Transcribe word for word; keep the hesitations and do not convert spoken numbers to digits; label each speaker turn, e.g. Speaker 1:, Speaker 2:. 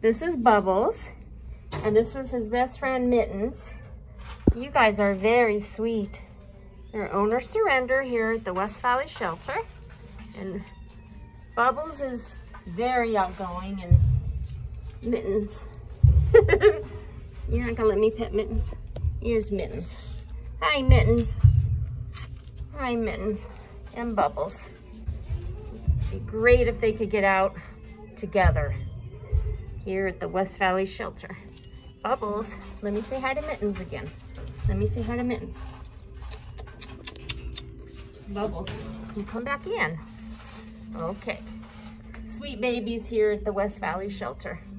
Speaker 1: This is Bubbles, and this is his best friend, Mittens. You guys are very sweet. They're owner surrender here at the West Valley Shelter. And Bubbles is very outgoing, and Mittens. You're not gonna let me pet Mittens? Here's Mittens. Hi, Mittens. Hi, Mittens. And Bubbles. It'd be great if they could get out together here at the West Valley Shelter. Bubbles, let me say hi to Mittens again. Let me say hi to Mittens. Bubbles, you come back in. Okay. Sweet babies here at the West Valley Shelter.